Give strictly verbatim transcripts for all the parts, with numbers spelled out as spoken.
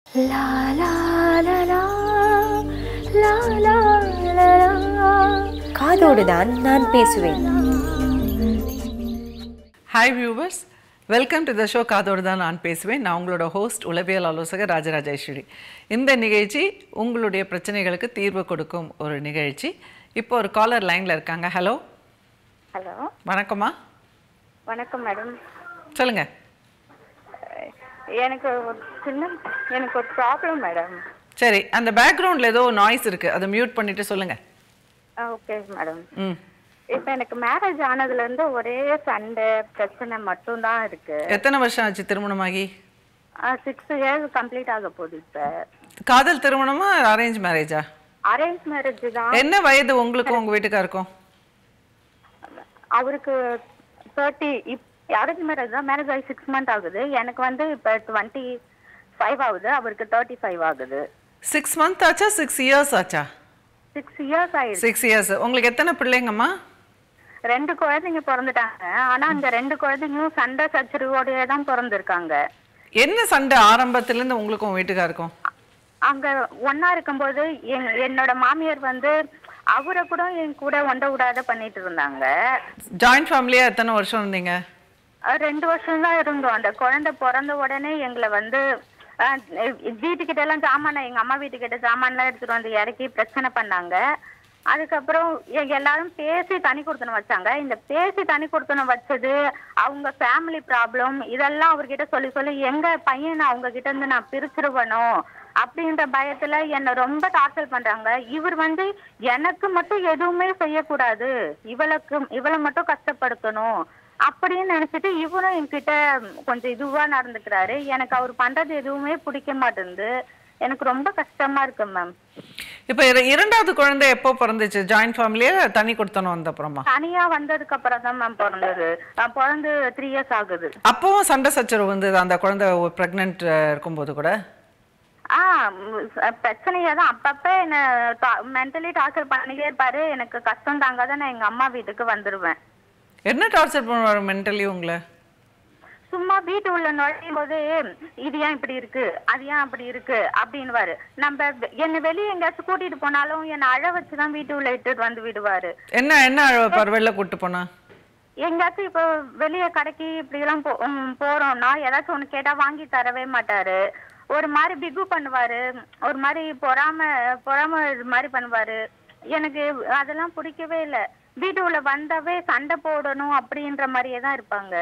லா லா லா லா லா லா லா லா. காதோடு தான் நான் பேசுவேன். Hi viewers, welcome to the show காதோடு தான் நான் பேசுவேன். நான் உங்களோட ஹோஸ்ட் உளவியல் ஆலோசகர் ராஜராஜேஸ்வரி. இந்த நிகழ்ச்சி உங்களுடைய பிரச்சனைகளுக்கு தீர்வு கொடுக்கும் ஒரு நிகழ்ச்சி. இப்போ ஒரு காலர் லைனில் இருக்காங்க. ஹலோ. ஹலோ, வணக்கம்மா. வணக்கம் மேடம். சொல்லுங்க. எனக்கு ஒரு சின்ன எனக்கு ஒரு ப்ராப்ளம் மேடம். சரி, அந்த பேக்ரவுண்டில் ஏதோ நாய்ஸ் இருக்குது, அதை மியூட் பண்ணிட்டு சொல்லுங்க. Okay madam. ம். இப்போ எனக்கு மேரேஜ் ஆனதுலேருந்து ஒரே சண்டை பிரச்சனை மட்டும்தான் இருக்கு. எத்தனை வருஷம் ஆச்சு திருமணமாகி? சிக்ஸ் இயர்ஸ் கம்ப்ளீட் ஆக போகுது. இப்போ காதல் திருமணமா அரேஞ்ச் மேரேஜா? அரேஞ்ச் மேரேஜ் தான். என்ன வயது உங்களுக்கும் உங்கள் வீட்டுக்காருக்கும்? அவருக்கு தேர்ட்டி. இப் அரேஞ்ச் மேரேஜ் தான். மேரேஜ் ஆகி சிக்ஸ் மந்த் ஆகுது. எனக்கு வந்து இப்போ டுவெண்ட்டி ஃபைவ் ஆகுது, அவருக்கு தேர்ட்டி ஃபைவ் ஆகுது. சிக்ஸ் மந்த் ஆச்சா சிக்ஸ் இயர்ஸ் ஆச்சா? சிக்ஸ் இயர்ஸ் ஆயிடுச்சு. Six years. உங்களுக்கு எத்தனை பிள்ளைங்கம்மா? ரெண்டு குழந்தைங்க பிறந்துட்டாங்க. ஆனா அந்த ரெண்டு குழந்தைங்களும் சண்டை சச்சரவோடய தான் பிறந்திருக்காங்க. என்ன சண்டை ஆரம்பத்திலேருந்து உங்களுக்கும் வீட்டுக்காருக்கும்? அங்க ஒன்னா இருக்கும்போது என்னோட மாமியார் வந்து அவரை கூட என் கூட ஒண்ட விடாத பண்ணிட்டு இருந்தாங்க. ஜாயிண்ட் ஃபேமிலியா எத்தனை வருஷம் இருந்தீங்க? ரெண்டு வருஷம் தான் இருந்தோம். அந்த குழந்தை பிறந்த உடனே எங்களை வந்து வீட்டுக்கிட்ட எல்லாம் ஜாமான எங்க அம்மா வீட்டுக்கிட்ட ஜாமான்லாம் எடுத்துட்டு வந்து இறக்கி பிரச்சனை பண்ணாங்க. அதுக்கப்புறம் எல்லாரும் பேசி தனி கொடுத்தனம் வச்சாங்க. இந்த பேசி தனி கொடுத்தனம் வச்சது அவங்க ஃபேமிலி ப்ராப்ளம் இதெல்லாம் அவர்கிட்ட சொல்லி சொல்லி எங்க பையனை அவங்க கிட்ட இருந்து நான் பிரிச்சிருவனும் அப்படின்ற பயத்துல என்னை ரொம்ப டார்ச்சர் பண்றாங்க. இவர் வந்து எனக்கு மட்டும் எதுவுமே செய்யக்கூடாது, இவளுக்கு இவளை மட்டும் கஷ்டப்படுத்தணும் அப்படின்னு நினைச்சிட்டு இவரும் என்கிட்ட கொஞ்சம் இதுவா நடந்துக்கிறாரு. எனக்கு அவர் பண்றது எதுவுமே பிடிக்க மாட்டேங்குது. எனக்கு ரொம்ப கஷ்டமா இருக்கு மேம். இப்ப இரண்டாவது குழந்தை எப்போ பிறந்துச்சு? ஜாயிண்ட் ஃபேமிலியா தனி கொடுத்தனும் வந்த அப்புறமா? தனியா வந்ததுக்கு அப்புறம் தான் மேம் பிறந்தது. பிறந்து த்ரீ இயர்ஸ் ஆகுது. அப்பவும் சண்டை சச்சரவு வந்தது அந்த குழந்தை பிரெக்னன்ட் இருக்கும்போது கூட? ஆ பிரச்சனையா தான். அப்பப்ப என்ன மென்டலி டார்ச்சர் பண்ணிட்டே இருப்பாரு. எனக்கு கஷ்டம் தாங்காத நான் எங்க அம்மா வீட்டுக்கு வந்துருவேன். என்ன டார்ச்சர் பண்ணுவாரு மென்டலி உங்களை? சும்மா வீட்டு உள்ள நுழையும் போது இது ஏன் இப்படி இருக்கு, அது ஏன் அப்படி இருக்கு அப்படின்னுவாரு. நம்ம என்ன வெளியே எங்கேயாச்சும் கூட்டிட்டு போனாலும் என்ன அழ வச்சுதான் வீட்டு உள்ள இட்டுட்டு வந்து விடுவாரு. என்ன என்ன அழவைப்பாரு வெளில கூட்டு போனா? எங்கேயாச்சும் இப்போ வெளியே கடைக்கு இப்படி எல்லாம் போறோம்னா ஏதாச்சும் ஒண்ணு கேட்டா வாங்கி தரவே மாட்டாரு. ஒரு மாதிரி பிகு பண்ணுவாரு, ஒரு மாதிரி பொறாம பொறாம இது மாதிரி பண்ணுவாரு. எனக்கு அதெல்லாம் பிடிக்கவே இல்லை. வீட்டு உள்ள வந்தாவே சண்டை போடணும் அப்படின்ற மாதிரியே தான் இருப்பாங்க.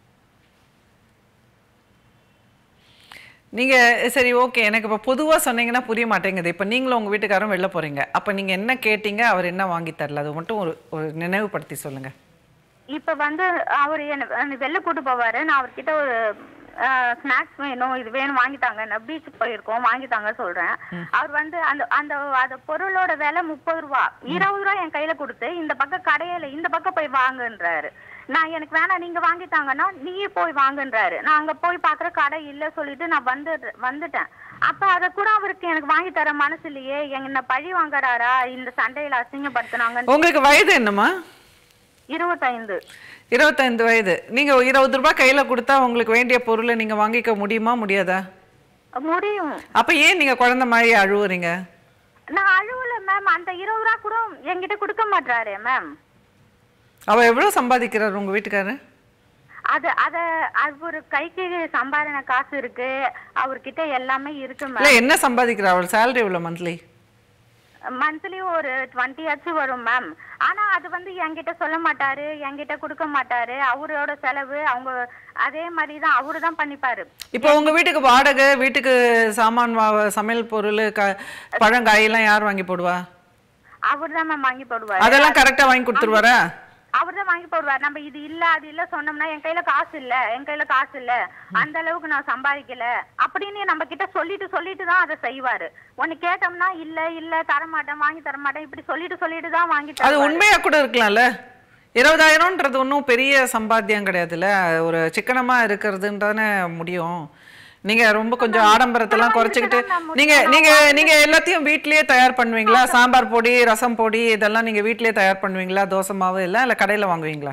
நீங்க சரி ஓகே, எனக்கு இப்போ பொதுவா சொன்னீங்கன்னா புரிய மாட்டேங்குது. இப்போ நீங்களும் உங்க வீட்டுக்காரும் வெளில போறீங்க, அப்ப நீங்க என்ன கேட்டீங்க, அவர் என்ன வாங்கி தரல, அது மட்டும் ஒரு ஒரு நினைவுபடுத்தி சொல்லுங்க. இப்ப வந்து அவர் என்ன வெளில கூட்டு போவாரு. நான் அவர்கிட்ட ஒரு ஸ்நாக்ஸ் வேணும், இது வேணும் வாங்கித்தாங்க, நான் பீச்சுக்கு போயிருக்கோம் வாங்கித்தாங்க சொல்றேன். அவர் வந்து அந்த அந்த அந்த பொருளோட விலை முப்பது ரூபா இருபது ரூபா என் கையில கொடுத்து இந்த பக்கம் கடையில இந்த பக்கம் போய் வாங்குன்றாரு. நான் எனக்கு வேணாம் நீங்க வாங்கித்தாங்கன்னா நீயே போய் வாங்குன்றாரு. நான் அங்க போய் பாக்குற கடை இல்ல சொல்லிட்டு நான் வந்து வந்துட்டேன். அப்ப அத கூட அவருக்கு எனக்கு வாங்கி தர மனசு இல்லையே. என்ன பழி வாங்குறாரா இந்த சண்டையில அசிங்கப்படுத்தினாங்க. உங்களுக்கு வயது என்னமா? இருபத்தைந்து. இருபத்தைந்து வயது. நீங்க இருபது ரூபாய் கையில கொடுத்தா உங்களுக்கு வேண்டிய பொருளை நீங்க வாங்கிக்க முடியுமா முடியாதா? முடியும். அப்ப ஏன் நீங்க குழந்தை மாதிரி அழுவுறீங்க? நான் அழுவல மேம். அந்த இருபது ரூபா கூட என்கிட்ட கொடுக்க மாட்டாரு மேம். அவ எவ்வளவு சம்பாதிக்கிறாரு உங்க வீட்டுக்காரரு? அது அத அவரு கைக்கு சம்பாதன காசு இருக்கு, அவர்கிட்ட எல்லாமே இருக்கு மேம். இல்ல என்ன சம்பாதிக்கிறார்? அவர் சேலரி எவ்வளவு மந்த்லி? மந்த்லி ஒரு டுவெண்ட்டி ஆச்சு வரும் மேம். ஆனா அது வந்து என்கிட்ட சொல்ல மாட்டாரு, என்கிட்ட கொடுக்க மாட்டாரு. அவரோட செலவு அவங்க அதே மாதிரி தான் அவரு தான் பண்ணிப்பாரு. இப்போ உங்க வீட்டுக்கு வாடகை, வீட்டுக்கு சாமான், சமையல் பொருள், பழங்காயெல்லாம் யார் வாங்கி போடுவா? அவர் தான் மேம் வாங்கி போடுவாரு. அதெல்லாம் கரெக்டா வாங்கி கொடுத்துருவாரா? அவர் தான் வாங்கி போடுவார். நம்ம இது இல்ல அது இல்ல சொன்னோம்னா என் கையில காசு இல்ல என் கையில காசு இல்ல அந்த அளவுக்கு நான் சம்பாதிக்கல அப்படின்னு நம்ம கிட்ட சொல்லிட்டு சொல்லிட்டு தான் அதை செய்வாரு. ஒன்னு கேட்டோம்னா இல்ல இல்ல தரமாட்டேன் வாங்கி தரமாட்டேன் இப்படி சொல்லிட்டு சொல்லிட்டு தான் வாங்கி தருவாரு. அது உண்மையா கூட இருக்கலாம்ல. இருபதாயிரம்ன்றது ஒன்றும் பெரிய சம்பாத்தியம் கிடையாதுல்ல. ஒரு சிக்கனமா இருக்கிறதுன்றதானே முடியும். நீங்க ரொம்ப கொஞ்சம் ஆடம்பரத்தெல்லாம் குறைச்சிக்கிட்டு நீங்க நீங்க நீங்க எல்லாத்தையும் வீட்லயே தயார் பண்ணுவீங்களா? சாம்பார் பொடி, ரசம் பொடி இதெல்லாம் நீங்க வீட்லயே தயார் பண்ணுவீங்களா? தோசை மாவு எல்லாம் இல்ல கடையில வாங்குவீங்களா?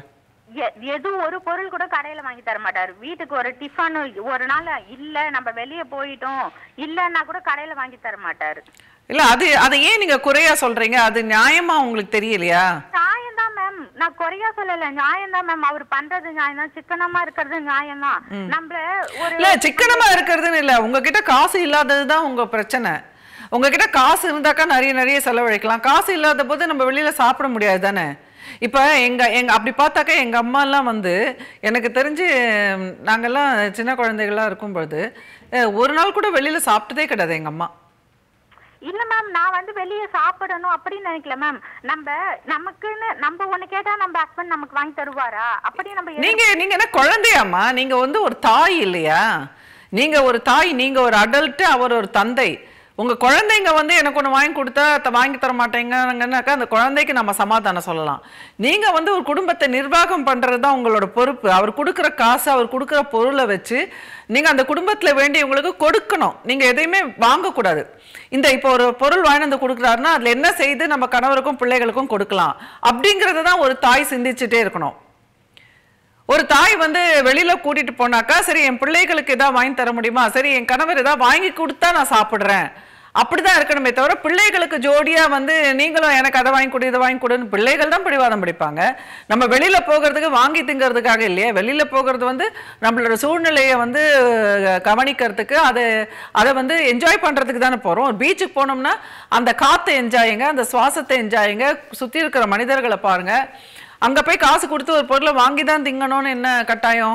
எது ஒரு பொருள் கூட கடையில வாங்கி தர மாட்டாரு. வீட்டுக்கு ஒரு டிஃபன் ஒரு நாள் இல்ல நம்ம வெளியே போயிட்டோம் இல்லன்னா கூட கடையில வாங்கி தர மாட்டாரு. இல்ல அது அதை ஏன் நீங்க குறையா சொல்றீங்க? அது நியாயமா உங்களுக்கு தெரியலையா? நியாயம் தான் மேம், நான் குறையா சொல்லல, நியாயம் தான் மேம். அவர் பண்றது நியாயம் தான், சிக்கனமா இருக்கிறது நியாயம் தான். நம்ம ஒரு இல்ல சிக்கனமா இருக்கிறதுன்னு இல்ல, உங்ககிட்ட காசு இல்லாததுதான் உங்க பிரச்சனை. உங்ககிட்ட காசு இருந்தாக்கா நிறைய நிறைய செலவழிக்கலாம். காசு இல்லாத போது நம்ம வெளியில சாப்பிட முடியாது தானே. இப்ப எங்க எங்க அப்படி பார்த்தாக்கா எங்க அம்மா எல்லாம் வந்து எனக்கு தெரிஞ்சு நாங்கெல்லாம் சின்ன குழந்தைகளா இருக்கும்பொழுது ஒரு நாள் கூட வெளியில சாப்பிட்டதே கிடையாது எங்க அம்மா. இல்ல மேம், நான் வந்து வெளியே சாப்பிடணும் அப்படின்னு நினைக்கல மேம். நம்ம நமக்குன்னு நம்ம ஒண்ணு கேட்டா நம்ம ஹஸ்பண்ட் நமக்கு வாங்கி தருவாரா அப்படி நம்ம நீங்க நீங்க என்ன குழந்தையாமா? நீங்க வந்து ஒரு தாய் இல்லையா? நீங்க ஒரு தாய், நீங்க ஒரு அடல்ட், அவர் ஒரு தந்தை. உங்க குழந்தைங்க வந்து எனக்கு ஒன்று வாங்கி கொடுத்தா வாங்கி தர மாட்டேங்கன்னாக்கா அந்த குழந்தைக்கு நம்ம சமாதானம் சொல்லலாம். நீங்க வந்து ஒரு குடும்பத்தை நிர்வாகம் பண்றது தான் உங்களோட பொறுப்பு. அவர் கொடுக்குற காசு, அவர் கொடுக்குற பொருளை வச்சு நீங்க அந்த குடும்பத்துல வேண்டியவங்களுக்கு கொடுக்கணும். நீங்க எதையுமே வாங்கக்கூடாது. இந்த இப்போ ஒரு பொருள் வாங்கி வந்து கொடுக்குறாருன்னா அதுல என்ன செய்து நம்ம கணவருக்கும் பிள்ளைகளுக்கும் கொடுக்கலாம் அப்படிங்கறத தான் ஒரு தாய் சிந்திச்சுட்டே இருக்கணும். ஒரு தாய் வந்து வெளியில கூட்டிட்டு போனாக்கா சரி என் பிள்ளைகளுக்கு ஏதாவது வாங்கி தர முடியுமா, சரி என் கணவர் ஏதாவது வாங்கி கொடுத்தா நான் சாப்பிடுறேன், அப்படிதான் இருக்கணுமே தவிர பிள்ளைகளுக்கு ஜோடியா வந்து நீங்களும் எனக்கு அதை வாங்கி கொடு இதை வாங்கி கொடுன்னு பிள்ளைகள் தான் பிடிவாதம் பிடிப்பாங்க. நம்ம வெளியில போகிறதுக்கு வாங்கி திங்கிறதுக்காக இல்லையே. வெளியில போகிறது வந்து நம்மளோட சூழ்நிலையை வந்து கவனிக்கிறதுக்கு, அது அதை வந்து என்ஜாய் பண்றதுக்கு தானே போறோம். ஒரு பீச்சுக்கு போனோம்னா அந்த காத்தை என்ஜாயுங்க, அந்த சுவாசத்தை என்ஜாயுங்க, சுத்தி இருக்கிற மனிதர்களை பாருங்க. அங்க போய் காசு கொடுத்து ஒரு பொருளை வாங்கி தான் திங்கணும்னு என்ன கட்டாயம்?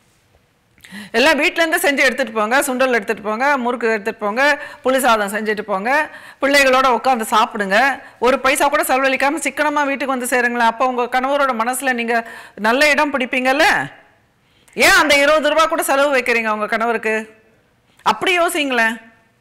எல்லாம் வீட்டுல இருந்து செஞ்சு எடுத்துட்டு போங்க, சுண்டல் எடுத்துட்டு போங்க, முறுக்கு எடுத்துட்டு போங்க, புளி சாதம் செஞ்சுட்டு போங்க, பிள்ளைகளோட உட்காந்து சாப்பிடுங்க. ஒரு பைசா கூட செலவழிக்காம சிக்கனமா வீட்டுக்கு வந்து சேருங்களேன். அப்போ உங்க கணவரோட மனசுல நீங்க நல்ல இடம் பிடிப்பீங்கல்ல. ஏன் அந்த இருபது ரூபாய் கூட செலவு வைக்கிறீங்க உங்க கணவருக்கு? அப்படி யோசிங்களேன்.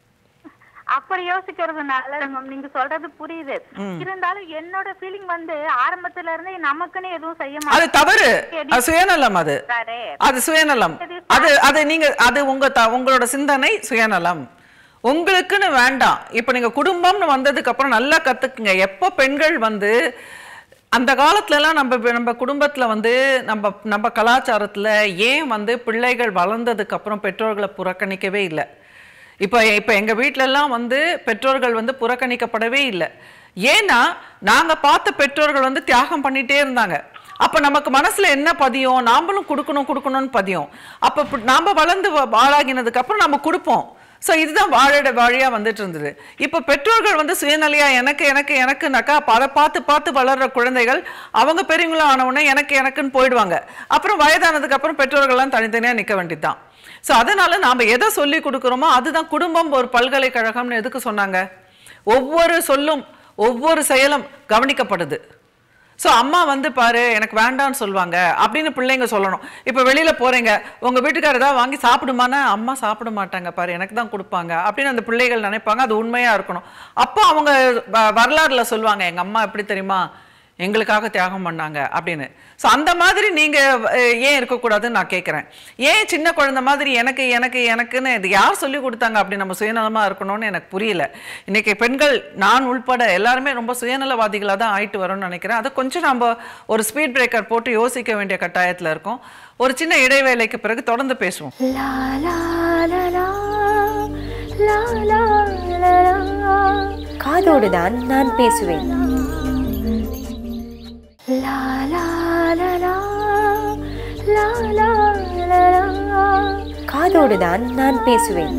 அப்படி யோசிக்கிறது நல்லது மேம், நீங்க சொல்றது புரியுது. இருந்தாலும் என்னோட ஃபீலிங் வந்து ஆரம்பத்துல இருந்தே நமக்குன்னு எதுவும் செய்ய மாட்டேன். அது தவறு, அது சுயநலம். அது அது சுயநலம். அது அது நீங்க அது உங்க உங்களோட சிந்தனை சுயநலம். உங்களுக்குன்னு வேண்டாம். இப்ப நீங்க குடும்பம்னு வந்ததுக்கு அப்புறம் நல்லா கத்துக்குங்க. எப்போ பெண்கள் வந்து அந்த காலத்துல எல்லாம் நம்ம நம்ம குடும்பத்துல வந்து நம்ம நம்ம கலாச்சாரத்துல ஏன் வந்து பிள்ளைகள் வளர்ந்ததுக்கு அப்புறம் பெற்றோர்களை புறக்கணிக்கவே இல்லை. இப்போ இப்போ எங்கள் வீட்டிலலாம் வந்து பெற்றோர்கள் வந்து புறக்கணிக்கப்படவே இல்லை. ஏன்னா நாங்கள் பார்த்த பெற்றோர்கள் வந்து தியாகம் பண்ணிகிட்டே இருந்தாங்க. அப்போ நமக்கு மனசில் என்ன பதியும், நாமளும் கொடுக்கணும் கொடுக்கணும்னு பதியும். அப்போ நாம் வளர்ந்து ஆளாகினதுக்கப்புறம் நம்ம கொடுப்போம். ஸோ இதுதான் வாழோட வழியாக வந்துட்டு இருந்தது. இப்போ பெற்றோர்கள் வந்து சுயநலியாக எனக்கு எனக்கு எனக்குனாக்கா அப்போ அதை பார்த்து பார்த்து வளர்கிற குழந்தைகள் அவங்க பெரியவங்களும் ஆனவுடனே எனக்கு எனக்குன்னு போயிடுவாங்க. அப்புறம் வயதானதுக்கப்புறம் பெற்றோர்கள்லாம் தனித்தனியாக நிற்க வேண்டியது தான். ஸோ அதனால நாம் எதை சொல்லி கொடுக்குறோமோ அதுதான் குடும்பம் ஒரு பல்கலைக்கழகம்னு எதுக்கு சொன்னாங்க? ஒவ்வொரு சொல்லும் ஒவ்வொரு செயலும் கவனிக்கப்படுது. ஸோ அம்மா வந்து பாரு எனக்கு வேண்டான்னு சொல்லுவாங்க அப்படின்னு பிள்ளைங்க சொல்லணும். இப்போ வெளியில போறீங்க, உங்க வீட்டுக்காரர் ஏதாவது வாங்கி சாப்பிடுமானா அம்மா சாப்பிட மாட்டாங்க பாரு எனக்கு தான் கொடுப்பாங்க அப்படின்னு அந்த பிள்ளைகள் நினைப்பாங்க. அது உண்மையா இருக்கணும். அப்போ அவங்க வரலாறுல சொல்லுவாங்க எங்க அம்மா எப்படி தெரியுமா எங்களுக்காக தியாகம் பண்ணாங்க அப்படின்னு. ஸோ அந்த மாதிரி நீங்க ஏன் இருக்கக்கூடாதுன்னு நான் கேட்குறேன். ஏன் சின்ன குழந்தை மாதிரி எனக்கு எனக்கு எனக்குன்னு இது யார் சொல்லி கொடுத்தாங்க அப்படி நம்ம சுயநலமா இருக்கணும்னு எனக்கு புரியல. இன்னைக்கு பெண்கள் நான் உள்பட எல்லாருமே ரொம்ப சுயநலவாதிகளாக தான் ஆயிட்டு வரும்னு நினைக்கிறேன். அதை கொஞ்சம் நம்ம ஒரு ஸ்பீட் பிரேக்கர் போட்டு யோசிக்க வேண்டிய கட்டாயத்தில் இருக்கோம். ஒரு சின்ன இடைவேளைக்கு பிறகு தொடர்ந்து பேசுவோம். காதோடு தான் நான் பேசுவேன். La la la la la la la la. காதோடு தான் நான் பேசுவேன்.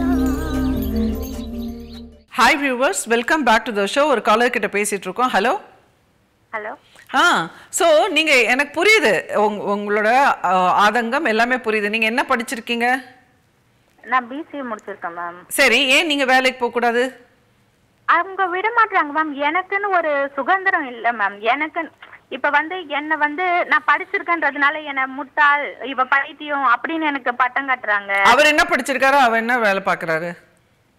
Hi viewers, welcome back to the show. ஒரு காலர் கிட்ட பேசிட்டு இருக்கோம். Hello hello. ஆ ஸோ நீங்க எனக்கு புரியுது உங்களோட ஆதங்கம் எல்லாமே புரியுது. நீங்க என்ன படிச்சிருக்கீங்க? நான் பிசிஏ முடிச்சிருக்கேன் மேம். சரி, ஏன் நீங்க வேலைக்கு போக கூடாது? அவங்க விட மாட்டாங்க மேம். எனக்குன்னு ஒரு சுதந்திரம் இல்லை மேம். எனக்கு இப்ப வந்து என்ன வந்து நான் படிச்சிருக்கேன்றதுனால என்ன முட்டாள் இவ பைத்தியம் அப்படின்னு எனக்கு பட்டம் கட்டுறாங்க. அவர் என்ன படிச்சிருக்காரு? அவர் என்ன வேலை பாக்குறாரு?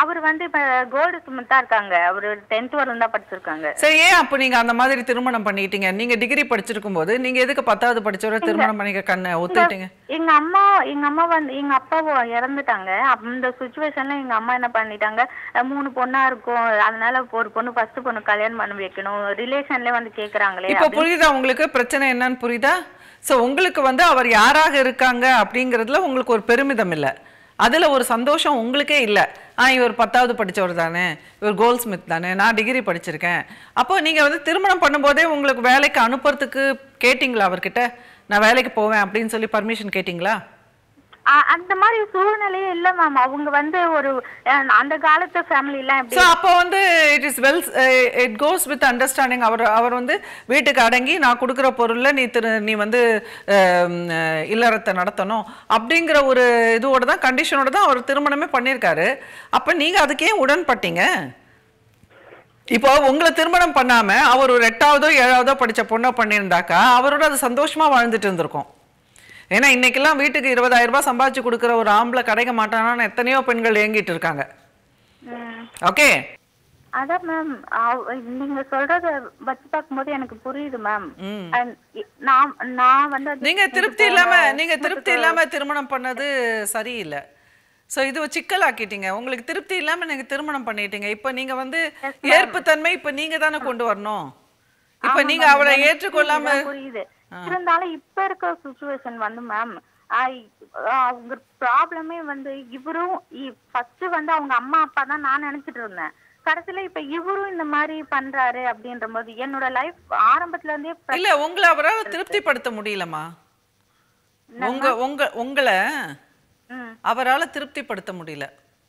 அவர் வந்து இப்ப கோல்டு சுமத்தா இருக்காங்க. அவரு டென்த் வரலும் தான் படிச்சிருக்காங்க. சரி, ஏன் அப்ப நீங்க அந்த மாதிரி திருமணம் பண்ணிட்டீங்க? நீங்க டிகிரி படிச்சிருக்கும் போது நீங்க எதுக்கு பத்தாவது படிச்சவரை திருமணம் பண்ணிக்க கண்ண ஒத்துட்டீங்க? எங்க அம்மா எங்க அம்மா வந்து எங்க அப்பா இறந்துட்டாங்க. அந்த சுச்சுவேஷன்ல எங்க அம்மா என்ன பண்ணிட்டாங்க, மூணு பொண்ணா இருக்கும், அதனால ஒரு பொண்ணு ஃபர்ஸ்ட் பொண்ணு கல்யாணம் பண்ணி வைக்கணும், ரிலேஷன்ல வந்து கேக்குறாங்களே. இப்ப புரியுதா உங்களுக்கு பிரச்சனை என்னன்னு புரியுதா? சோ உங்களுக்கு வந்து அவர் யாராக இருக்காங்க அப்படிங்கறதுல உங்களுக்கு ஒரு பெருமிதம் இல்ல, அதுல ஒரு சந்தோஷம் உங்களுக்கே இல்ல. ஆ இவர் பத்தாவது படிச்சவர் தானே, இவர் கோல்ட் ஸ்மித் தானே, நான் டிகிரி படிச்சிருக்கேன். அப்போ நீங்க வந்து திருமணம் பண்ணும்போதே உங்களுக்கு வேலைக்கு அனுப்புறதுக்கு கேட்டீங்களா அவர்கிட்ட? நான் வேலைக்கு போவேன் அப்படின்னு சொல்லி பர்மிஷன் கேட்டீங்களா? அந்த மாதிரி சூழ்நிலையே இல்ல மேம். அவங்க வந்து ஒரு அந்த காலத்து ஃபேமிலி எல்லாம் எப்படி. சோ அப்ப வந்து it is well it goes with understanding. அவர் அவர் வந்து வீட்டுக்கு அடங்கி நான் கொடுக்குற பொருள்ல நீ நீ வந்து இல்லறத்தை நடத்தணும் அப்படிங்கிற ஒரு இதோட தான் கண்டிஷனோட தான் அவர் திருமணமே பண்ணியிருக்காரு. அப்ப நீங்க அதுக்கே உடன்பட்டீங்க. இப்போ உங்களை திருமணம் பண்ணாம அவர் ஒரு எட்டாவதோ ஏழாவதோ படிச்ச பொண்ணை பண்ணியிருந்தாக்கா அவரோட அது சந்தோஷமா வாழ்ந்துட்டு இருந்திருக்கும். ஏன்னா இன்னைக்கெல்லாம் வீட்டுக்கு இருபதாயிரம் ரூபாய் சம்பாதிச்சு கொடுக்குற ஒரு ஆம்பளை கிடைக்க மாட்டானான்னு எத்தனையோ பெண்கள் ஏங்கிட்டு இருக்காங்க. ஓகே, அதான் மேம் நீங்க சொல்றத வச்சு பார்க்கும்போது எனக்கு புரியுது மேம். நான் நான் வந்து நீங்க திருப்தி இல்லாம நீங்க திருப்தி இல்லாம திருமணம் பண்ணது சரியில்லை. ஸோ இது சிக்கலாக்கிட்டீங்க. உங்களுக்கு திருப்தி இல்லாம நீங்க திருமணம் பண்ணிட்டீங்க. இப்ப நீங்க வந்து ஏற்புத்தன்மை இப்ப நீங்க தானே கொண்டு வரணும். இப்ப நீங்க அவளை ஏற்றுக்கொள்ளாம புரியுது. இருந்தாலும் இப்ப இருக்க சிச்சுவேஷன் வந்து மேம் அவங்க ப்ராப்ளமே வந்து இவரும் ஃபர்ஸ்ட் வந்து அவங்க அம்மா அப்பா தான் நான் நினைச்சிட்டு இருந்தேன். கடைசியில இப்ப இவரும் இந்த மாதிரி பண்றாரு அப்படின்ற போது என்னோட லைஃப் ஆரம்பத்துல இருந்தே இல்ல உங்களை அவரால் திருப்திப்படுத்த முடியலமா? உங்க உங்க உங்களை அவரால் திருப்திப்படுத்த முடியல.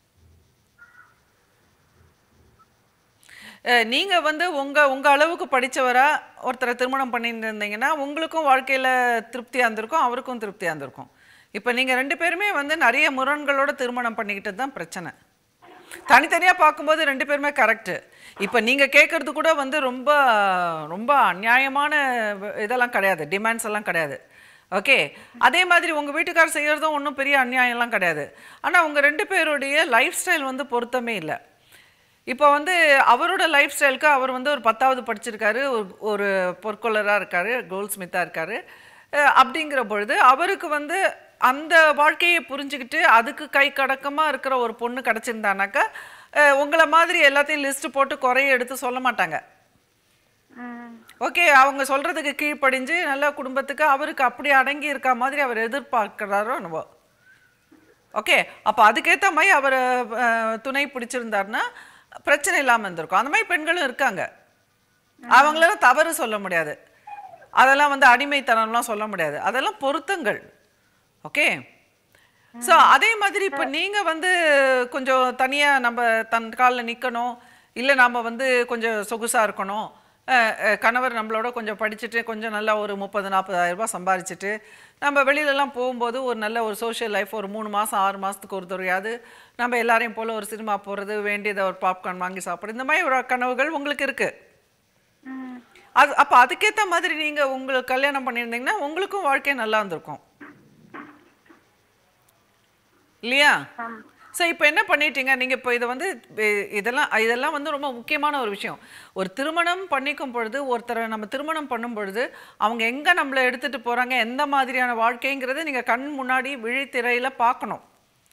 நீங்க வந்து உங்க உங்க அளவுக்கு படிச்சவரா ஒருத்தரை திருமணம் பண்ணிட்டு இருந்தீங்கன்னா உங்களுக்கும் வாழ்க்கையில திருப்தியா இருந்திருக்கும், அவருக்கும் திருப்தியா இருந்திருக்கும். இப்ப நீங்க ரெண்டு பேருமே வந்து நிறைய முரண்களோட திருமணம் பண்ணிக்கிட்டது தான் பிரச்சனை. தனித்தனியா பார்க்கும்போது ரெண்டு பேருமே கரெக்ட். இப்ப நீங்க கேட்கறது கூட வந்து ரொம்ப ரொம்ப அநியாயமான இதெல்லாம் கிடையாது, டிமாண்ட்ஸ் எல்லாம் கிடையாது. ஓகே, அதே மாதிரி உங்க வீட்டுக்காரர் செய்யறதும் ஒன்றும் பெரிய அநியாயம்லாம் கிடையாது. ஆனா உங்க ரெண்டு பேருடைய லைஃப் ஸ்டைல் வந்து பொருத்தமே இல்லை. இப்போ வந்து அவரோட லைஃப் ஸ்டைலுக்கு அவர் வந்து ஒரு பத்தாவது படிச்சிருக்காரு, ஒரு பொற்கொள்ளராக இருக்காரு, கோல்ட் ஸ்மித்தாக இருக்காரு. அப்படிங்கிற பொழுது அவருக்கு வந்து அந்த வாழ்க்கையை புரிஞ்சுக்கிட்டு அதுக்கு கை கடக்கமாக இருக்கிற ஒரு பொண்ணு கிடச்சிருந்தானாக்கா உங்களை மாதிரி எல்லாத்தையும் லிஸ்ட் போட்டு குறைய எடுத்து சொல்ல மாட்டாங்க. ஓகே, அவங்க சொல்றதுக்கு கீழ்ப்படிஞ்சு நல்ல குடும்பத்துக்கு அவருக்கு அப்படி அடங்கி இருக்க மாதிரி அவர் எதிர்பார்க்கிறாரோ என்னவோ. ஓகே, அப்போ அதுக்கேற்ற மாதிரி அவர் துணை பிடிச்சிருந்தாருன்னா பிரச்சனை இல்லாமல் இருந்திருக்கும். அந்த மாதிரி பெண்களும் இருக்காங்க. அவங்களால தவறு சொல்ல முடியாது, அதெல்லாம் வந்து அடிமைத்தனம்லாம் சொல்ல முடியாது, அதெல்லாம் பொருத்தங்கள். ஓகே, ஸோ அதே மாதிரி இப்போ நீங்கள் வந்து கொஞ்சம் தனியாக நம்ம தன் காலில் நிற்கணும், இல்லை நாம் வந்து கொஞ்சம் சொகுசாக இருக்கணும், கணவர் நம்மளோட கொஞ்சம் படிச்சுட்டு கொஞ்சம் நல்லா ஒரு முப்பது நாற்பதாயிரம் ரூபாய் சம்பாதிச்சுட்டு நம்ம வெளியிலலாம் போகும்போது ஒரு நல்ல ஒரு சோஷியல் லைஃப் ஒரு மூணு மாதம் ஆறு மாதத்துக்கு ஒரு துறையாது நம்ம எல்லாரையும் போல் ஒரு சினிமா போகிறது, வேண்டியதை ஒரு பாப்கார்ன் வாங்கி சாப்பிட்றது, இந்த மாதிரி ஒரு கனவுகள் உங்களுக்கு இருக்குது. அது அப்போ அதுக்கேற்ற மாதிரி நீங்கள் உங்களுக்கு கல்யாணம் பண்ணியிருந்தீங்கன்னா உங்களுக்கும் வாழ்க்கை நல்லா இருந்திருக்கும் இல்லையா? ஸோ இப்போ என்ன பண்ணிட்டீங்க நீங்கள்? இப்போ இதை வந்து இதெல்லாம் இதெல்லாம் வந்து ரொம்ப முக்கியமான ஒரு விஷயம். ஒரு திருமணம் பண்ணிக்கும் பொழுது ஒருத்தரை நம்ம திருமணம் பண்ணும் பொழுது அவங்க எங்கே நம்மளை எடுத்துகிட்டு போகிறாங்க, எந்த மாதிரியான வாழ்க்கைங்கிறத நீங்கள் கண் முன்னாடி விழித்திரையில் பார்க்கணும்.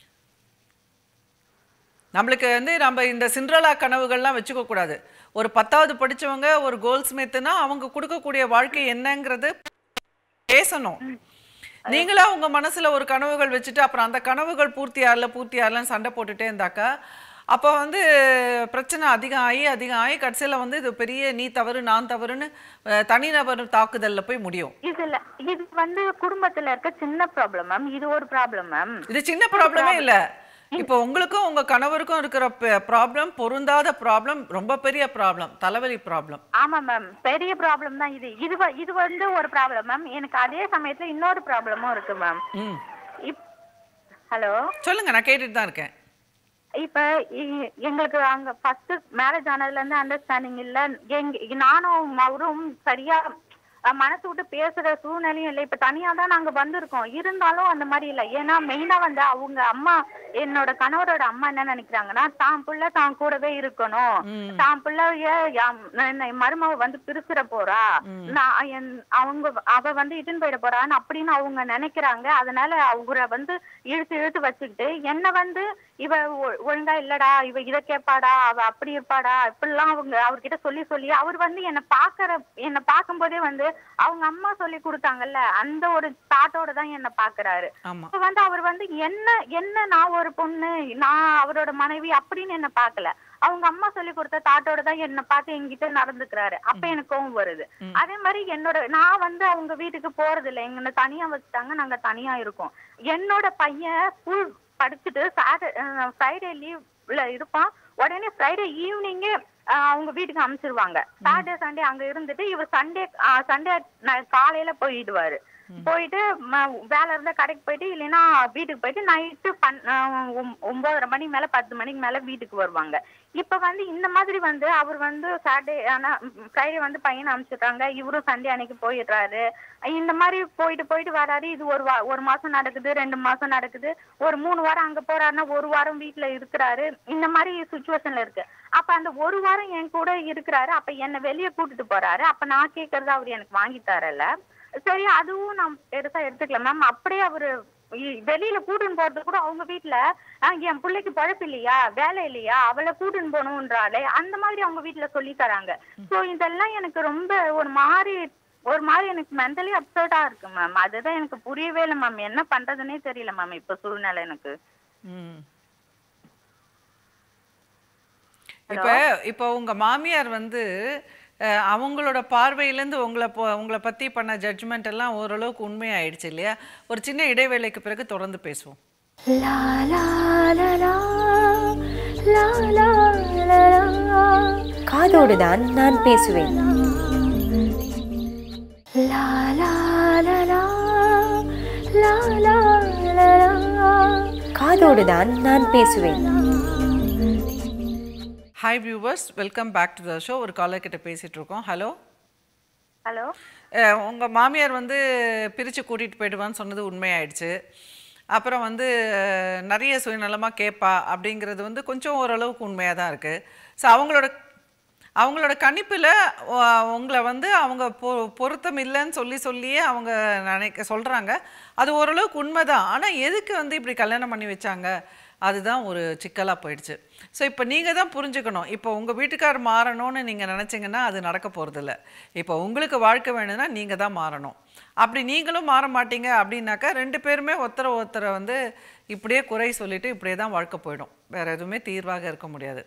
நம்மளுக்கு வந்து நம்ம இந்த சிண்ட்ரலா கனவுகள்லாம் வச்சுக்க கூடாது. ஒரு பத்தாவது படித்தவங்க ஒரு கோல்ட் ஸ்மித்னா அவங்க கொடுக்கக்கூடிய வாழ்க்கை என்னங்கிறது பேசணும். நீங்களா உங்க மனசுல ஒரு கனவுகள் வச்சுட்டு அப்புறம் அந்த கனவுகள் பூர்த்தி ஆகல பூர்த்தி ஆகலன்னு சண்டை போட்டுட்டே இருந்தாக்கா அப்போ வந்து பிரச்சனை அதிகம் ஆகி அதிகம் ஆகி கடைசியில வந்து இது பெரிய நீ தவறு நான் தவறுன்னு தனிநபர் தாக்குதல்ல போய் முடியும். இதுல இது வந்து குடும்பத்துல இருக்க சின்ன ப்ராப்ளம் மேம். இது ஒரு ப்ராப்ளம் மேம். இது சின்ன ப்ராப்ளமே இல்ல. இப்போ உங்களுக்கும் உங்க கணவருக்கும் இருக்கிற ப்ராப்ளம் பொருந்தாத ப்ராப்ளம், ரொம்ப பெரிய ப்ராப்ளம், தலைவலி ப்ராப்ளம். ஆமா மேம், பெரிய ப்ராப்ளம் தான் இது. இது இது வந்து ஒரு ப்ராப்ளம் மேம். எனக்கு அதே சமயத்துல இன்னொரு ப்ராப்ளமும் இருக்கு மேம். ஹலோ சொல்லுங்க, நான் கேட்டுட்டு தான் இருக்கேன். இப்ப எங்களுக்கு அங்க ஃபர்ஸ்ட் மேரேஜ் ஆனதுல இருந்து அண்டர்ஸ்டாண்டிங் இல்ல. நானும் அவரும் சரியா மனசு விட்டு பேசுற சூழ்நிலையும் இல்லை. இப்ப தனியா தான் நாங்க வந்திருக்கோம். இருந்தாலும் அந்த மாதிரி இல்லை. ஏன்னா மெயினா வந்து அவங்க அம்மா, என்னோட கணவரோட அம்மா என்ன நினைக்கிறாங்கன்னா, தான் பிள்ளை தான் கூடவே இருக்கணும், தான் பிள்ளைய மருமவ வந்து பிரிச்சுட போறா, நான் அவங்க அவ வந்து இட்டுன்னு போயிட போறான்னு அப்படின்னு அவங்க நினைக்கிறாங்க. அதனால அவரை வந்து இழுத்து இழுத்து வச்சுக்கிட்டு என்ன வந்து இவ ஒழுங்கா இல்லடா, இவ இத கேட்பாடா, அவ அப்படி இருப்பாடா, இப்படிலாம் அவங்க அவர்கிட்ட சொல்லி சொல்லி அவர் வந்து என்ன பாக்குற என்ன பார்க்கும் போதே வந்து அவங்க அம்மா சொல்லி கொடுத்தாங்கல்ல அந்த ஒரு தாட்டோட தான் என்ன பாக்குறாரு. இப்ப வந்து அவர் வந்து என்ன என்ன நான் ஒரு பொண்ணு, நான் அவரோட மனைவி அப்படின்னு என்ன பாக்கல, அவங்க அம்மா சொல்லி கொடுத்த தாட்டோட தான் என்ன பார்த்து என்கிட்ட நடந்துக்கிறாரு. அப்ப எனக்கு கோவம் வருது. அதே மாதிரி என்னோட நான் வந்து அவங்க வீட்டுக்கு போறது இல்லை, எங்களை தனியா வச்சுட்டாங்க, நாங்க தனியா இருக்கோம். என்னோட பையன் ஸ்கூல் படிச்சுட்டு ஃப்ரைடே லீவ்ல இருப்பான். உடனே ஃப்ரைடே ஈவினிங்கே அவங்க வீட்டுக்கு அனுப்பிச்சிருவாங்க. சாட்டர்டே சண்டே அங்க இருந்துட்டு இவர் சண்டே சண்டே காலையில போயிடுவாரு. போயிட்டு வேலை இருந்தா கடைக்கு போயிட்டு இல்லைன்னா வீட்டுக்கு போயிட்டு நைட்டு பன் ஒன்பதரை மணி மேல பத்து மணிக்கு மேல வீட்டுக்கு வருவாங்க. இப்ப வந்து இந்த மாதிரி வந்து அவர் வந்து சாட்டர்டே ஆனா ஃப்ரைடே வந்து பையனை அனுப்பிச்சிடுறாங்க, இவரும் சண்டே அன்னைக்கு போயிடுறாரு. இந்த மாதிரி போயிட்டு போயிட்டு வராரு. இது ஒரு வா ஒரு மாசம் நடக்குது, ரெண்டு மாசம் நடக்குது, ஒரு மூணு வாரம் அங்க போறாருன்னா ஒரு வாரம் வீட்டுல இருக்கிறாரு. இந்த மாதிரி சுச்சுவேஷன்ல இருக்கு. அப்ப அந்த ஒரு வாரம் என் கூட இருக்கிறாரு. அப்ப என்ன வெளியே கூட்டிட்டு போறாரு. அப்ப நான் கேட்கறது அவர் எனக்கு வாங்கி தரல. சரி, அதுவும் நான் பெருசா எடுத்துக்கல மேம். அப்படியே அவரு வெளியில கூட்டுன்னு போறது கூட அவங்க வீட்டுல என் பிள்ளைக்கு பழப்பு இல்லையா, வேலை இல்லையா, அவளை கூட்டுன்னு போகணும்ன்றாலே அந்த மாதிரி அவங்க வீட்டுல சொல்லி தராங்க. சோ இதெல்லாம் எனக்கு ரொம்ப ஒரு மாதிரி ஒரு மாதிரி எனக்கு மென்டலி அப்செட்டா இருக்கு மேம். அதுதான் எனக்கு புரியவே இல்லை மேம். என்ன பண்றதுன்னே தெரியல மேம் இப்ப சூழ்நிலை எனக்கு. இப்ப இப்ப உங்க மாமியார் வந்து அவங்களோட பார்வையிலேருந்து உங்களை உங்களை பற்றி பண்ண ஜட்ஜ்மெண்ட் எல்லாம் ஓரளவுக்கு உண்மையாயிடுச்சு இல்லையா? ஒரு சின்ன இடைவேளைக்கு பிறகு தொடர்ந்து பேசுவோம். காதோடு தான் நான் பேசுவேன். காதோடு தான் நான் பேசுவேன். Hi viewers, welcome back to the show. ஒரு காலர் கிட்ட பேசிட்டு இருக்கோம். Hello hello. உங்கள் மாமியார் வந்து பிரித்து கூட்டிகிட்டு போயிடுவான்னு சொன்னது உண்மையாயிடுச்சு. அப்புறம் வந்து நிறைய சுயநலமாக கேட்பா அப்படிங்கிறது வந்து கொஞ்சம் ஓரளவுக்கு உண்மையாக தான் இருக்குது. ஸோ அவங்களோட அவங்களோட கணிப்பில் உங்களை வந்து அவங்க பொ பொருத்தம் இல்லைன்னு சொல்லி சொல்லியே அவங்க நினைக்க சொல்கிறாங்க. அது ஓரளவுக்கு உண்மை தான். ஆனால் எதுக்கு வந்து இப்படி கல்யாணம் பண்ணி வச்சாங்க, அதுதான் ஒரு சிக்கலாக போயிடுச்சு. ஸோ இப்போ நீங்கள் தான் புரிஞ்சுக்கணும். இப்போ உங்கள் வீட்டுக்கார் மாறணும்னு நீங்கள் நினச்சிங்கன்னா அது நடக்க போகிறதில்ல. இப்போ உங்களுக்கு வாழ்க்கை வேணும்னா நீங்கள் தான் மாறணும். அப்படி நீங்களும் மாற மாட்டீங்க அப்படின்னாக்கா ரெண்டு பேருமே ஒருத்தரை ஒருத்தரை வந்து இப்படியே குறை சொல்லிவிட்டு இப்படியே தான் வாழ்க்கை போயிடும். வேறு எதுவுமே தீர்வாக இருக்க முடியாது.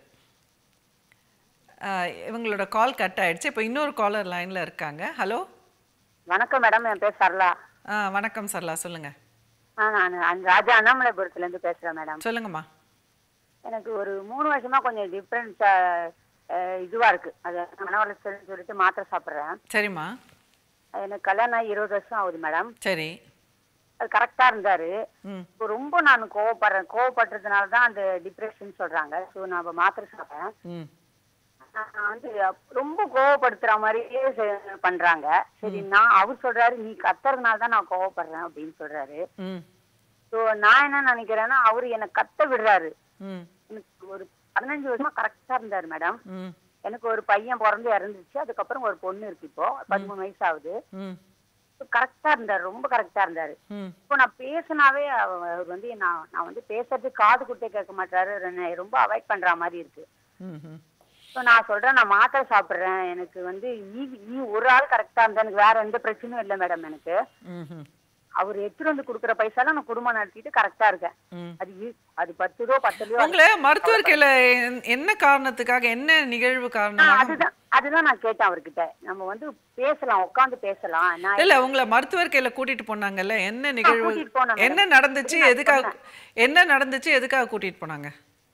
இவங்களோட கால் கட் ஆகிடுச்சு. இப்போ இன்னொரு காலர் லைனில் இருக்காங்க. ஹலோ. வணக்கம் மேடம், என் பேர் சரளா. ஆ வணக்கம் சரளா, சொல்லுங்கள். ஆ நான் ராஜா அண்ணாமலைபுரத்துலேருந்து பேசுகிறேன் மேடம். சொல்லுங்கம்மா. எனக்கு ஒரு மூணு வருஷமா கொஞ்சம் டிஃப்ரெண்ட்ஸாக இதுவாக இருக்குது. அது மனவளர்ச்சின்னு சொல்லிட்டு மாத்திரை சாப்பிட்றேன். சரிம்மா. எனக்கு கல்யாணம் ஆகி இருபது வருஷம் ஆகுது மேடம். சரி. அது கரெக்டாக இருந்தார். இப்போ ரொம்ப நான் கோவப்படுறேன். கோவப்படுறதுனால தான் அந்த டிப்ரெஷன் சொல்கிறாங்க. ஸோ நான் இப்போ மாத்திரை சாப்பிட்றேன். வந்து ரொம்ப கோவப்படுத்துற மாதிரியே பண்றாங்க. சரி, நான் அவர் சொல்றாரு நீ கத்துறதுனால தான் நான் கோவப்படுறேன் அப்படின்னு சொல்றாரு. ஸோ நான் என்ன நினைக்கிறேன்னா அவரு என்னை கத்த விடுறாரு. எனக்கு ஒரு பதினஞ்சு வருஷமா கரெக்டா இருந்தாரு மேடம். எனக்கு ஒரு பையன் பிறந்து இறந்துச்சு. அதுக்கப்புறம் ஒரு பொண்ணு இருக்கு, இப்போ பதிமூணு வயசு ஆகுது. கரெக்டா இருந்தாரு, ரொம்ப கரெக்டா இருந்தாரு. இப்போ நான் பேசினாவே அவர் வந்து நான் நான் வந்து பேசுறது காது கொடுத்தே கேட்க மாட்டாரு. ரொம்ப அவாய்ட் பண்ற மாதிரி இருக்கு. நான் சொல்றேன் நான் மாத்திரை சாப்பிடுறேன். எனக்கு வந்து ஒரு ஆள் கரெக்டா இருந்தா எனக்கு வேற எந்த பிரச்சனையும் இல்லை மேடம். எனக்கு அவர் எடுத்துட்டு வந்து குடுக்குற பைசால நான் குடும்பம் நடத்திட்டு கரெக்டா இருக்கேன். அது அது பத்துதோ பத்துலயோ. உங்களை மருத்துவர்கிட்ட என்ன காரணத்துக்காக, என்ன நிகழ்வு காரணம்? அதுதான் அதுதான் நான் கேட்டேன் அவர்கிட்ட. நம்ம வந்து பேசலாம், உட்காந்து பேசலாம். இல்ல உங்களை மருத்துவர்கிட்ட கூட்டிட்டு போனாங்கல்ல, என்ன நிகழ்வு, என்ன நடந்துச்சு, எதுக்காக என்ன நடந்துச்சு, எதுக்காக கூட்டிட்டு போனாங்க?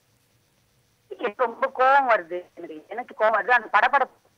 ரொம்ப கோவம் வருது எனக்கு. எனக்கு கோவம் வருது. அந்த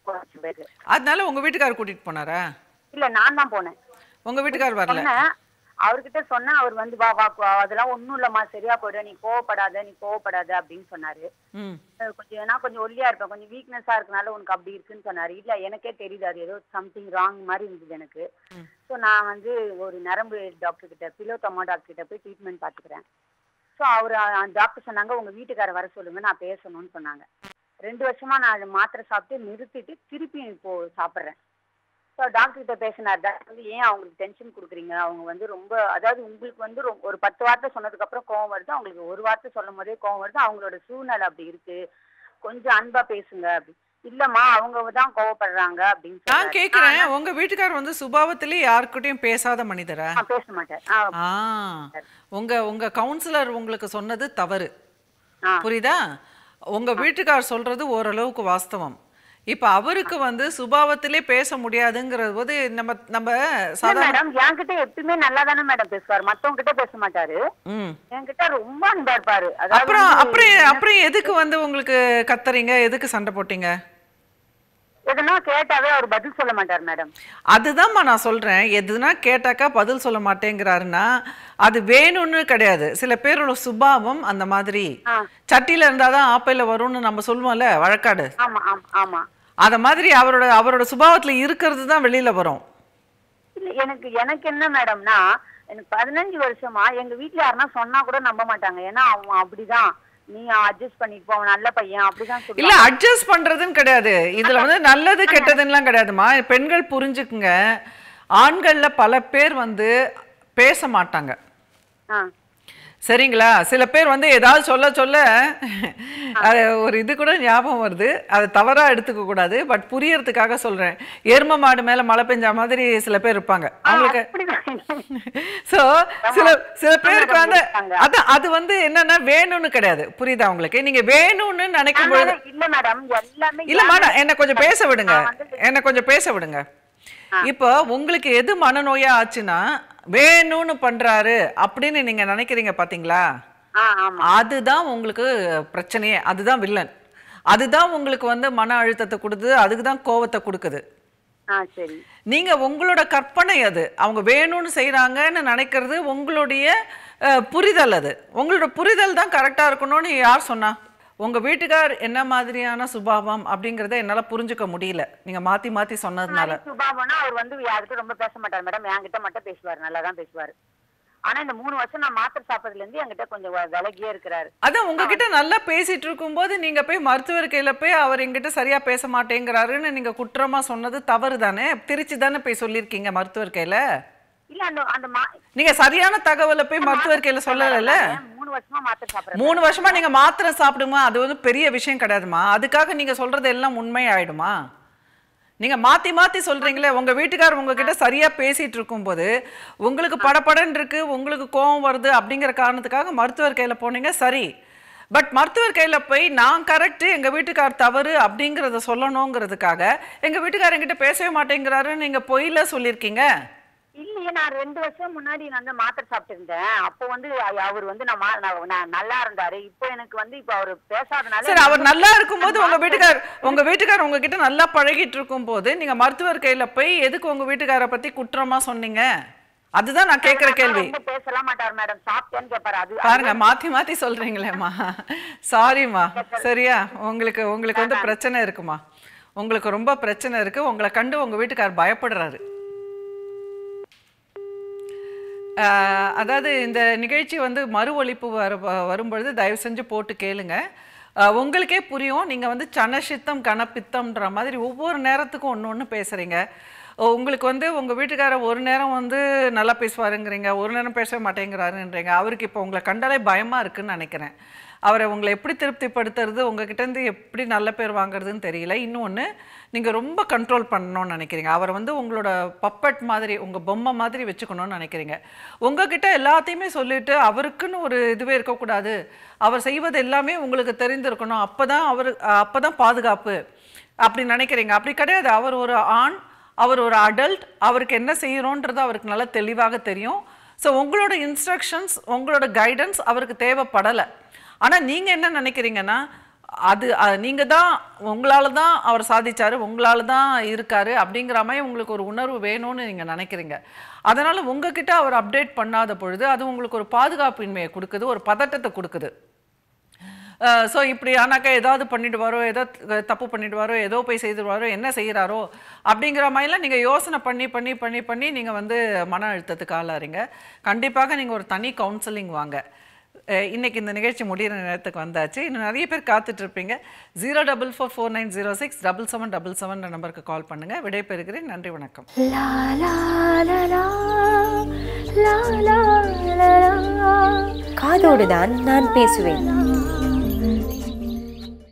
படபடப்பு. அதனால உங்க வீட்டுக்காரர் கூட்டிட்டு போனாரா? இல்ல, நான் தான் போனேன். உங்க வீட்டுக்காரர் வரல? அவர்கிட்ட சொன்னா அவர் வந்து வா வா அதெல்லாம் ஒண்ணும் இல்லம்மா சரியா போயிடும், நீ கோவப்படாத நீ கோவப்படாத அப்படின்னு சொன்னாரு. கொஞ்சம் நான் கொஞ்சம் ஒல்லியா இருப்பேன், கொஞ்சம் வீக்னஸா இருக்கனால உனக்கு அப்படி இருக்குன்னு சொன்னாரு. இல்ல எனக்கே தெரியுது அது ஏதோ சம்திங் ராங் மாதிரி இருந்தது எனக்கு. ஸோ நான் வந்து ஒரு நரம்பு டாக்டர் கிட்ட பிலோத்தம்மா டாக்டர் கிட்ட போய் ட்ரீட்மெண்ட் பார்த்துக்கிறேன். ஸோ அவர் டாக்டர் சொன்னாங்க உங்க வீட்டுக்கார வர சொல்லுங்க நான் பேசணும்னு சொன்னாங்க. ரெண்டு வருஷமா நான் மாத்திரை சாப்பிட்டு நிறுத்திட்டு திருப்பி இப்போ சாப்பிட்றேன். ஸோ டாக்டர் கிட்ட பேசினார். டாக்டர் வந்து ஏன் அவங்களுக்கு டென்ஷன் கொடுக்குறீங்க, அவங்க வந்து ரொம்ப அதாவது உங்களுக்கு வந்து ஒரு பத்து வார்த்தை சொன்னதுக்கு அப்புறம் கோவம் வருது, அவங்களுக்கு ஒரு வார்த்தை சொல்லும் போதே கோவம் வருது, அவங்களோட சூழ்நிலை அப்படி இருக்கு, கொஞ்சம் அன்பா பேசுங்க அப்படி. இல்லம்மா அவங்க தான் கோவப்படுறாங்க அப்படின்னு நான் கேக்குறேன். உங்க வீட்டுக்காரர் வந்து சுபாவத்திலே யாருக்கிட்டையும் பேசாத மனிதரா? பேச மாட்டார். உங்க உங்க கவுன்சிலர் உங்களுக்கு சொன்னது தவறு, புரியுதா? உங்க வீட்டுக்காரர் சொல்றது ஓரளவுக்கு வாஸ்தவம். இப்ப அவருக்கு வந்து சுபாவத்திலே பேச முடியாதுங்கிறது போது நம்ம நம்ம மேடம் என்கிட்ட எப்பவுமே நல்லா தானே மேடம் பேசுவாரு, மத்தவங்க கிட்ட பேச மாட்டாரு, என்கிட்ட ரொம்ப அன்பா இருப்பாரு. அப்புறம் அப்புறம் அப்புறம் எதுக்கு வந்து உங்களுக்கு கத்துறீங்க, எதுக்கு சண்டை போட்டீங்க? எதுனா கேட்டாவே அவர் பதில் சொல்ல மாட்டார் மேடம். அதுதான்மா நான் சொல்றேன், எதுனா கேட்டாக்கா பதில் சொல்ல மாட்டேங்கிறாருன்னா அது வேணும்னு கிடையாது. சில பேரோட சுபாவம் அந்த மாதிரி. சட்டியில இருந்தாதான் ஆப்பையில வரும்னு நம்ம சொல்லுவோம்ல வழக்காடு. ஆமா ஆமா. அத மாதிரி அவரோட அவரோட சுபாவத்துல இருக்கிறது தான் வெளியில வரும். இல்ல எனக்கு எனக்கு என்ன மேடம்னா எனக்கு பதினஞ்சு வருஷமா எங்க வீட்டுல யாருன்னா சொன்னா கூட நம்ப மாட்டாங்க. ஏன்னா அவன் அப்படிதான், நீ அட்ஜஸ்ட் பண்ணிட்டு போ, நல்ல பையன் அப்படிதான் சொல்லுவாங்க. இல்ல அட்ஜஸ்ட் பண்றதுன்னு கிடையாது, இதுல வந்து நல்லது கெட்டதுன்னுலாம் கிடையாதுமா. பெண்கள் புரிஞ்சுக்குங்க, ஆண்கள்ல பல பேர் வந்து பேச மாட்டாங்க, சரிங்களா? சில பேர் வந்து ஏதாவது சொல்ல சொல்ல அது ஒரு இது கூட ஞாபகம் வருது, அதை தவறா எடுத்துக்க கூடாது, பட் புரியறதுக்காக சொல்றேன். எரும மாடு மேல மழை பெஞ்ச மாதிரி சில பேர் இருப்பாங்க அவங்களுக்கு. சோ சில சில பேருக்கு வந்து அதான் அது வந்து என்னன்னா வேணும்னு கிடையாது, புரியுதா உங்களுக்கு? நீங்க வேணும்னு நினைக்கும் போது இல்ல மேடம் எல்லாமே இல்ல மேடம் என்ன கொஞ்சம் பேச விடுங்க, என்ன கொஞ்சம் பேச விடுங்க. இப்போ உங்களுக்கு எது மனநோயா ஆச்சுன்னா வேணும்னு பண்றாரு அப்படின்னு நீங்க நினைக்கிறீங்க பாத்தீங்களா, அதுதான் உங்களுக்கு பிரச்சனையே, அதுதான் வில்லன், அதுதான் உங்களுக்கு வந்து மன அழுத்தத்தை கொடுக்குது, அதுக்குதான் கோவத்தை கொடுக்குது. நீங்க உங்களோட கற்பனை அது, அவங்க வேணும்னு செய்யறாங்கன்னு நினைக்கிறது உங்களுடைய புரிதல், அது உங்களோட புரிதல் தான் கரெக்டா இருக்கணும்னு யார் சொன்னா? உங்க வீட்டுக்கார் என்ன மாதிரியான சுபாவம் அப்படிங்கறத என்னால புரிஞ்சுக்க முடியல, நீங்க மாத்தி மாத்தி சொன்னதுனால. சுபாவம்னா அவர் வந்து யாருக்கும் ரொம்ப பேச மாட்டார் மேடம், என்கிட்ட மட்டும் பேசுவாரு, நல்லா தான் பேசுவாரு. ஆனா இந்த மூணு வருஷம் நான் மாத்திரை சாப்பிட்டதுல இருந்து என்கிட்ட கொஞ்சம் விலகியே இருக்கிறாரு. அதான் உங்ககிட்ட நல்லா பேசிட்டு இருக்கும் போது நீங்க போய் மருத்துவர் கையில போய் அவர் எங்கிட்ட சரியா பேச மாட்டேங்கிறாருன்னு நீங்க குற்றமா சொன்னது தவறு தானே? திருச்சி தானே போய் சொல்லிருக்கீங்க மருத்துவர் கையில. இல்ல அந்த அந்த நீங்க சரியான தகவலை போய் மருத்துவர் கையில சொல்லல. மூணு வருஷமா மாத்திரை சாப்பிடுறேன். மூணு வருஷமா நீங்க மாத்திரை சாப்பிடுமா, அது வந்து பெரிய விஷயம் கிடையாதுமா. அதுக்காக நீங்க சொல்றது எல்லாம் உண்மை ஆயிடுமா? நீங்க மாத்தி மாத்தி சொல்றீங்களே, உங்க வீட்டுக்காரர் உங்ககிட்ட சரியா பேசிட்டு இருக்கும் போது உங்களுக்கு படபடன்னு இருக்கு, உங்களுக்கு கோபம் வருது அப்படிங்கிற காரணத்துக்காக மருத்துவர் கையில போனீங்க, சரி. பட் மருத்துவர் கையில போய் நான் கரெக்ட், எங்க வீட்டுக்கார் தவறு அப்படிங்கறத சொல்லணுங்கிறதுக்காக எங்க வீட்டுக்காரர் என்கிட்ட பேசவே மாட்டேங்கிறாருன்னு நீங்க பொய்ல சொல்லிருக்கீங்க. இல்லையே, நான் ரெண்டு வருஷம் முன்னாடி நான் வந்து மாத்திரை சாப்பிட்டு இருந்தேன். அப்போ வந்து அவர் வந்து நான் நல்லா இருந்தாரு. இப்போ எனக்கு வந்து இப்போ அவர் பேசாதனால. சரி, அவர் நல்லா இருக்கும்போது உங்க வீட்டுக்கார் உங்க வீட்டுக்கார் உங்ககிட்ட நல்லா பழகிட்டு இருக்கும் போது நீங்க மருத்துவர் கையில போய் எதுக்கு உங்க வீட்டுக்கார பத்தி குற்றமா சொன்னீங்க? அதுதான் நான் கேக்குற கேள்வி. பேசலாம் மாட்டார் மேடம், சாப்பிட்டேன்னு கேட்பாரு. அது பாருங்க மாத்தி மாத்தி சொல்றீங்களேம்மா. சாரிம்மா. சரியா, உங்களுக்கு உங்களுக்கு வந்து பிரச்சனை இருக்குமா, உங்களுக்கு ரொம்ப பிரச்சனை இருக்கு, உங்களை கண்டு உங்க வீட்டுக்கார் பயப்படுறாரு. அதாவது இந்த நிகழ்ச்சி வந்து மறு ஒலிப்பு வர வரும்பொழுது தயவு செஞ்சு போட்டு கேளுங்க, உங்களுக்கே புரியும். நீங்கள் வந்து சனசித்தம் கனப்பித்தம்ன்ற மாதிரி ஒவ்வொரு நேரத்துக்கும் ஒன்று ஒன்று பேசுகிறீங்க. உங்களுக்கு வந்து உங்கள் வீட்டுக்காரர் ஒரு நேரம் வந்து நல்லா பேசுவாருங்கிறீங்க, ஒரு நேரம் பேசவே மாட்டேங்கிறாருன்றீங்க. அவருக்கு இப்போ உங்களை கண்டாலே பயமாக இருக்குன்னு நினைக்கிறேன். அவரை உங்களை எப்படி திருப்திப்படுத்துறது, உங்ககிட்டேருந்து எப்படி நல்ல பேர் வாங்குறதுன்னு தெரியல. இன்னொன்று, நீங்கள் ரொம்ப கண்ட்ரோல் பண்ணணும்னு நினைக்கிறீங்க. அவரை வந்து உங்களோட பப்பட் மாதிரி, உங்கள் பொம்மை மாதிரி வச்சுக்கணும்னு நினைக்கிறீங்க. உங்ககிட்ட எல்லாத்தையுமே சொல்லிவிட்டு அவருக்குன்னு ஒரு இதுவே இருக்கக்கூடாது, அவர் செய்வது எல்லாமே உங்களுக்கு தெரிந்திருக்கணும், அப்போ தான் அவர் அப்போ தான் பாதுகாப்பு அப்படி நினைக்கிறீங்க. அப்படி கிடையாது. அவர் ஒரு ஆண், அவர் ஒரு அடல்ட், அவருக்கு என்ன செய்யணுன்றது அவருக்கு நல்லா தெளிவாக தெரியும். ஸோ உங்களோட இன்ஸ்ட்ரக்ஷன்ஸ், உங்களோட கைடன்ஸ் அவருக்கு தேவைப்படலை. ஆனால் நீங்கள் என்ன நினைக்கிறீங்கன்னா, அது நீங்கள் தான் உங்களால் தான் அவர் சாதிச்சார், உங்களால் தான் இருக்கார் அப்படிங்கிற மாதிரி உங்களுக்கு ஒரு உணர்வு வேணும்னு நீங்கள் நினைக்கிறீங்க. அதனால் உங்ககிட்ட அவர் அப்டேட் பண்ணாத பொழுது அது உங்களுக்கு ஒரு பாதுகாப்பின்மையை கொடுக்குது, ஒரு பதட்டத்தை கொடுக்குது. ஸோ இப்படி ஆனாக்கா ஏதாவது பண்ணிடுவாரோ, ஏதோ தப்பு பண்ணிடுவாரோ, ஏதோ போய் செய்துடுவாரோ, என்ன செய்கிறாரோ அப்படிங்கிற மாதிரிலாம் நீங்கள் யோசனை பண்ணி பண்ணி பண்ணி பண்ணி நீங்கள் வந்து மன அழுத்தத்துக்கு ஆளாறீங்க. கண்டிப்பாக நீங்கள் ஒரு தனி கவுன்சிலிங் வாங்க. இன்னைக்கு இந்த நிகழ்ச்சி முடிகிற நேரத்துக்கு வந்தாச்சு. இன்னும் நிறைய பேர் காத்துட்டு இருப்பீங்க. Zero double four four nine zero six double seven double seven நம்பருக்கு கால் பண்ணுங்க. விடை பெறுகிறேன். நன்றி, வணக்கம். காதோடு தான் நான் பேசுவேன்.